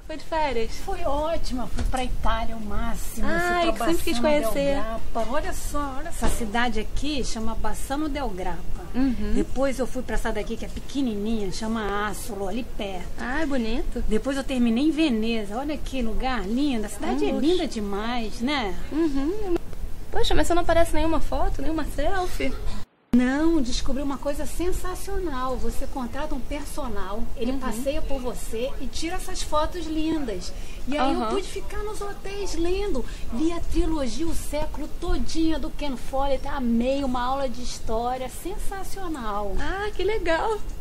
que foi de férias? Foi ótima, fui pra Itália, o máximo. Ai, fui pra que sempre quis Bassano del conhecer. Grappa. Olha só, olha essa cidade aqui, chama Bassano del Grappa. Depois eu fui pra essa daqui que é pequenininha, chama Asolo, ali perto. Ai, bonito. Depois eu terminei em Veneza. Olha que lugar lindo, a cidade é Luxo. linda demais, né? Poxa, mas você não aparece nenhuma foto, nenhuma selfie? Não, descobri uma coisa sensacional. Você contrata um personal, ele passeia por você e tira essas fotos lindas. E aí eu pude ficar nos hotéis lendo. Li a trilogia O Século todinha do Ken Follett. Amei, uma aula de história sensacional. Ah, que legal.